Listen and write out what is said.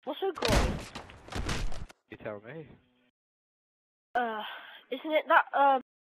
What's her called? You tell me. Isn't it that